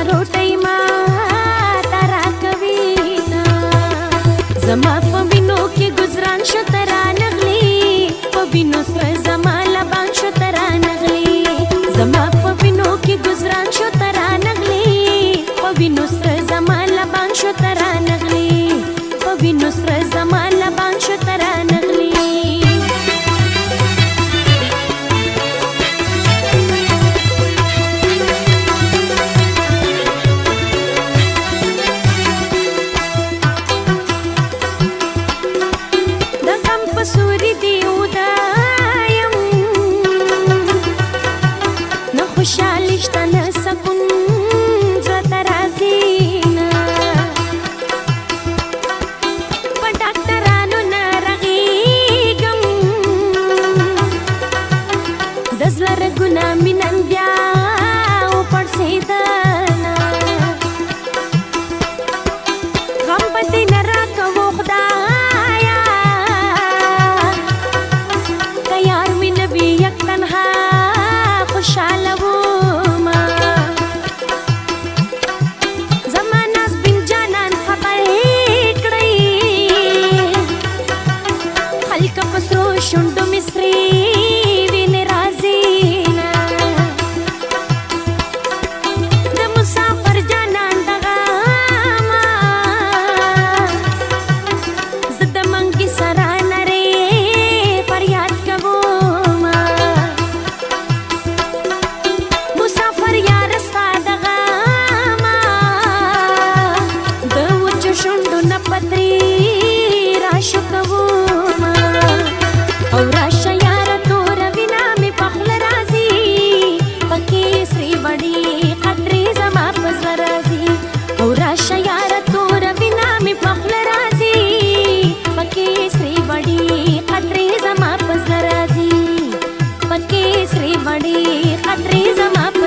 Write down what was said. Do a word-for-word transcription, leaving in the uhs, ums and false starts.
روټۍ ما ته راکوي نه زما په وینو کې ګزران شو ته رانغلي په وینو سره زما لبان شو ته رانغلي زما په وینو کې ګزران شو ته رانغلي په وینو سره زما لبان شو ته رانغلي په وینو سره زما لبان شو ته رانغلي سوري دی ودایم نه خوشحالي شته نه سکون زړه ته راځي نه په ډاکټرانو نه رغېږم د زړه رګونه مې نن بیا وپړسېدله غم به دې نه راکوو خدای خوشاله وما زما ناز بن جانان خبر کړی خلک په سرو شونډو مې سرې وینې راځي نه د مسافر جانان دغه ما زه د منګي سره نرې فریاد کوم او راشه یاره توره وینا مې په خوله راځي پکې سرې وړې قطرې زما په زړه راځي او راشه یاره توره وینا مې په خوله راځي پکې سرې وړې قطرې زما په زړه راځي پکې سرې وړې قطرې زما